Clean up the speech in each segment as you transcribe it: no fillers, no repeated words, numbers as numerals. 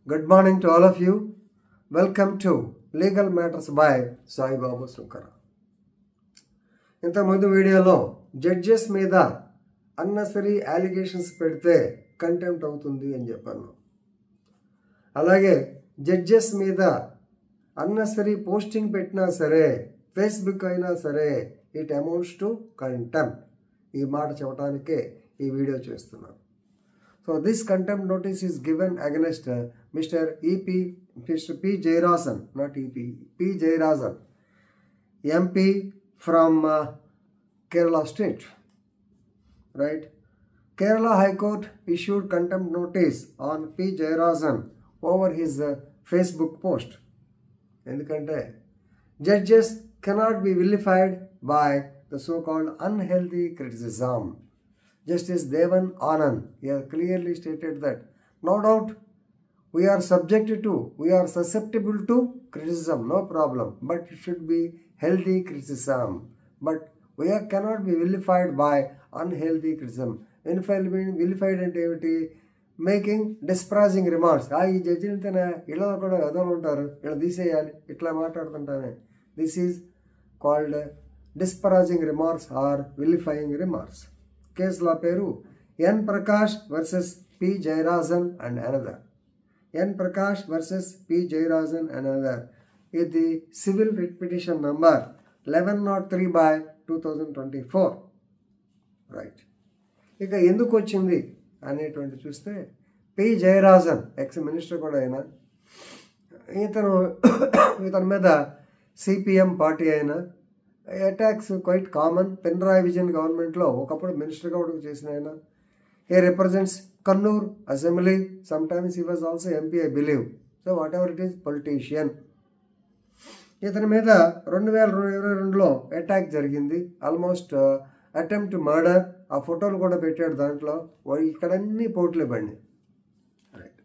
Good morning to all of you. Welcome to Legal Matters by Sai Babu Sunkara. ఇంతకుముందు వీడియోలో judges మీద unnecessary allegations పెడితే contempt అవుతుంది అని చెప్పాను. అలాగే జడ్జెస్ మీద అన్నెసరీ పోస్టింగ్ పెట్టినా సరే, ఫేస్బుక్ అయినా సరే, ఇట్ అమౌంట్స్ టు కంటెంప్ట్. ఈ మాట చెప్పడానికే ఈ వీడియో చేస్తున్నాను. So this contempt notice is given against Mr. P. Jayarasan, not EP, P. Jayarasan, MP from Kerala State, right? Kerala High Court issued contempt notice on P. Jayarasan over his Facebook post. Endukante judges cannot be vilified by the so-called unhealthy criticism. Justice Devan Anand has clearly stated that no doubt we are susceptible to criticism, no problem, but it should be healthy criticism. But we cannot be vilified by unhealthy criticism. Vilified and making disparaging remarks. ఈ జడ్జిని ఇలా కూడా ఎదలు ఉంటారు, ఇలా తీసేయాలి, ఇట్లా మాట్లాడుతుంటానే. This is called disparaging remarks or vilifying remarks. Case law పేరు N Prakash versus P Jayarajan and another. N Prakash versus P Jayarajan and another. ఇది civil writ petition number 1103/2024. Right. ఇక ఎందుకు వచ్చింది అనేటువంటి చూస్తే, పి జయరాజన్ ఎక్స్ మినిస్టర్ కూడా అయినా, ఇతని మీద సిపిఎం పార్టీ అయినా, attacks quite common. Pinarayi Vijayan గవర్నమెంట్లో ఒకప్పుడు మినిస్టర్గా కూడా చేసిన ఆయన. He represents Kannur assembly. Sometimes he was also MP, I believe. So whatever it is, politician. ఇతని మీద 2022లో అటాక్ జరిగింది. Almost attempt murder. ఆ ఫోటోలు కూడా పెట్టాడు దాంట్లో. ఇక్కడన్నీ పోట్లే బండి. రైట్.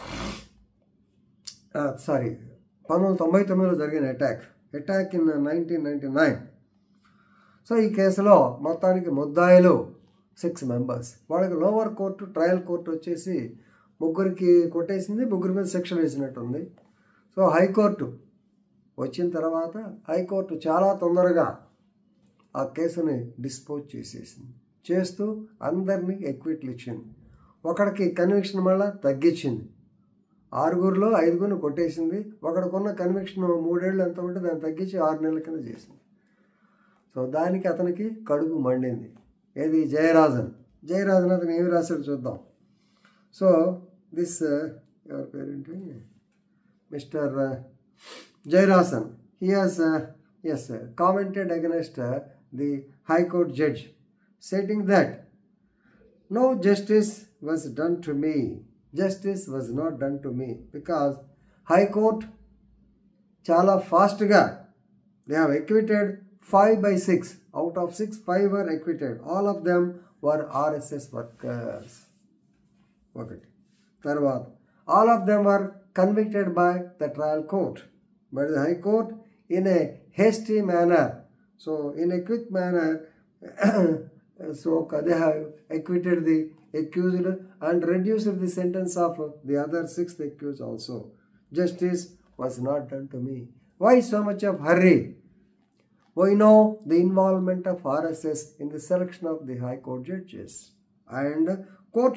1999లో జరిగిన అటాక్ ఇన్ 1999. సో ఈ కేసులో మొత్తానికి ముద్దాయిలు 6 మెంబర్స్. వాళ్ళకి లోవర్ కోర్టు, ట్రయల్ కోర్టు వచ్చేసి ముగ్గురికి కొట్టేసింది, ముగ్గురి మీద శిక్ష వేసినట్టుంది. సో హైకోర్టు వచ్చిన తర్వాత హైకోర్టు చాలా తొందరగా ఆ కేసుని డిస్పోజ్ చేస్తూ అందరినీ ఎక్విట్లు ఇచ్చింది. ఒకడికి కన్విక్షన్ మళ్ళీ తగ్గించింది. 6గురిలో 5గురిని కొట్టేసింది. ఒకడికున్న కన్విక్షన్ 3 ఏళ్ళు ఎంత ఉంటే దాన్ని తగ్గించి 6 నెలల కింద చేసింది. సో దానికి అతనికి కడుపు మండింది. ఏది, జయరాజన్ అతను ఏమి రాశాడు చూద్దాం. సో దిస్ ఎవరి పేరేంటి, mister Jayarajan, he has commented against the high court judge, stating that no justice was done to me. Justice was not done to me because High Court చాలా ఫాస్ట్గా they have acquitted 5/6. Out of 6, 5 were acquitted. All of them were RSS workers. ఒకటి. తర్వాత all of them were convicted by the trial court, but the High Court in a hasty manner, so in a quick manner so they have acquitted the accused and reduced the sentence of the other 6th accused also. Justice was not done to me. Why so much of hurry? We know the involvement of RSS in the selection of the High Court judges, and court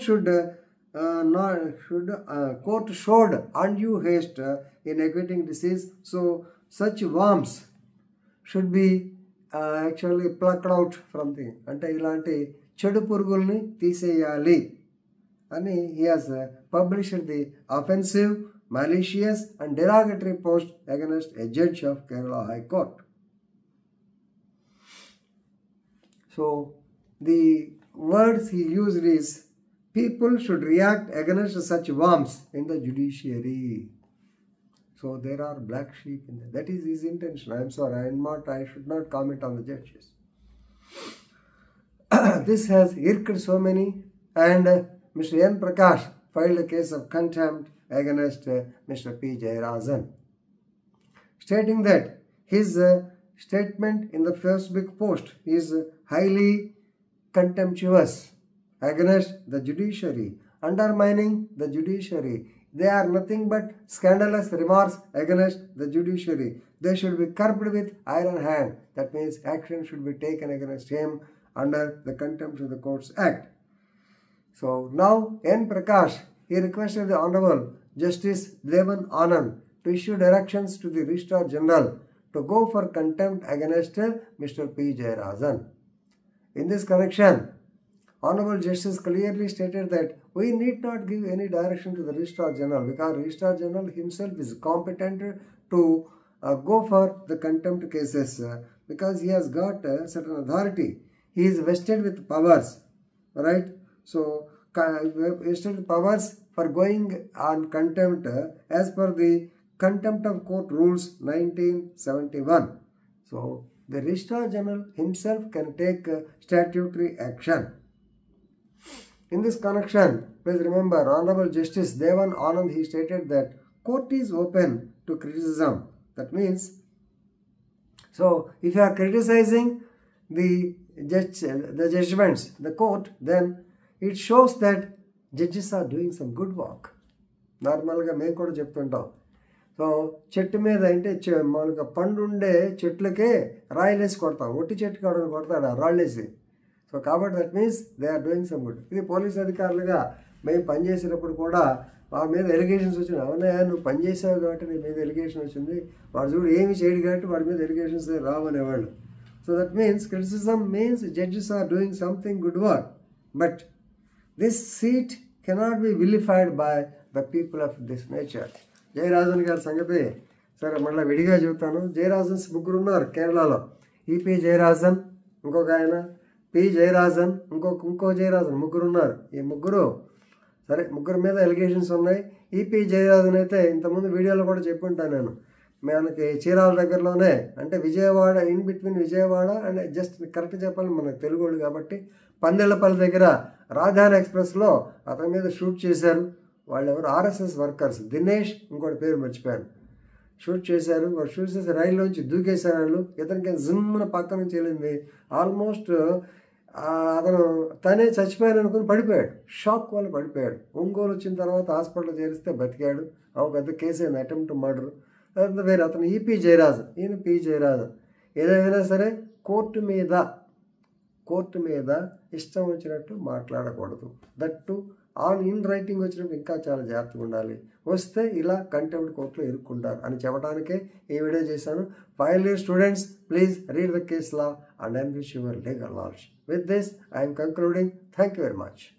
showed undue haste in acquitting deceased. So such worms should be actually plucked out from the, అంటే ఇలాంటి చెడు పురుగుల్ని తీసేయాలి అని he has published the offensive, malicious and derogatory post against a judge of Kerala High Court. So the words he used is, people should react against such worms in the judiciary. So there are black sheep in there. That is his intention. I am sorry, I should not comment on the judges. This has irked so many, and Mr. N. Prakash filed a case of contempt against Mr. P. Jayarajan, stating that his statement in the Facebook post is highly contemptuous against the judiciary, undermining the judiciary, They are nothing but scandalous remarks against the judiciary. They should be curbed with iron hand. That means action should be taken against him under the Contempt of the Courts Act. So now N. Prakash, he requested the Honorable Justice Devan Anand to issue directions to the Registrar General to go for contempt against Mr. P. Jayarajan. In this connection, Honorable Justice clearly stated that we need not give any direction to the Registrar General because Registrar General himself is competent to go for the contempt cases because he has got certain authority. He is vested with powers, right? So, vested with powers for going on contempt as per the Contempt of Court Rules 1971. So, the Registrar General himself can take statutory action. In this connection, please remember, Honorable Justice Devan Anand, he stated that court is open to criticism. That means, so if you are criticizing the judgments, the court, then it shows that judges are doing some good work. నార్మల్గా మేము కూడా చెప్తుంటాం. So చెట్టు మీద అంటే మామూలుగా పండు ఉండే చెట్లకే రాయలేసి కొడతాం. ఒట్టి చెట్టు కాడ కొడతాడు ఆ రాళ్ళేసి. సో కాబట్టి that means they are doing some good. ఇది పోలీస్ అధికారులుగా మేము పనిచేసేటప్పుడు కూడా మా మీద ఎలిగేషన్స్ వచ్చినాయి. అవునా, నువ్వు పనిచేసావు కాబట్టి నీ మీద ఎలిగేషన్ వచ్చింది, వాడు చూడు ఏమి చేయడు కాబట్టి వాడి మీద ఎలిగేషన్స్ రావనేవాళ్ళు. So that means criticism means judges are doing something good work. But this seat cannot be vilified by the people of this nature. Jayarajan గారి సంగతి సరే మళ్ళీ విడిగా చెబుతాను. జయరాజన్స్ ముగ్గురు ఉన్నారు కేరళలో. ఈపీ జయరాజన్, ఇంకొక ఆయన పి జయరాజన్, ఇంకో జయరాజన్, ముగ్గురు ఉన్నారు. ఈ ముగ్గురు సరే ముగ్గురు మీద ఎలిగేషన్స్ ఉన్నాయి. ఈపీ జయరాజన్ అయితే ఇంతకుముందు వీడియోలో కూడా చెప్పుంటాను నేను. మనకి చీరాల దగ్గరలోనే అంటే Vijayawada, in between Vijayawada and just correct చెప్పాలి మనకు తెలుగు వాళ్ళు కాబట్టి పందెళ్లపల్లి దగ్గర రాజధాని ఎక్స్ప్రెస్లో అతని మీద షూట్ చేశారు. వాళ్ళు ఎవరు ఆర్ఎస్ఎస్ వర్కర్స్, దినేష్ ఇంకోటి పేరు మర్చిపోయాను. షూట్ చేశారు. వాడు షూట్ చేసి రైల్లోంచి దూకేశారు. వాళ్ళు ఇతనికి జిమ్మున పక్క నుంచి వెళ్ళింది. ఆల్మోస్ట్ అతను తనే చచ్చిపోయాను అనుకుని పడిపోయాడు. షాక్ వల్ల పడిపోయాడు. ఒంగోలు వచ్చిన తర్వాత హాస్పిటల్లో చేరిస్తే బతికాడు. పెద్ద కేసు అయింది, అటెంప్ట్ మర్డర్. అదంతా వేరే. అతను ఈపీ జయరాజన్, ఈయన పి జయరాజన్. ఏదైనా సరే కోర్టు మీద ఇష్టం వచ్చినట్టు మాట్లాడకూడదు. దట్టు ఆన్ ఇన్ రైటింగ్ వచ్చినప్పుడు ఇంకా చాలా జాగ్రత్తగా ఉండాలి. వస్తే ఇలా కంటెంప్ట్ కోర్టులో ఇరుక్కుంటారు అని చెప్పడానికే ఈ వీడియో చేశాను. Final year students, please read the case law and enrich your legal knowledge. With this, I am concluding. Thank you very much.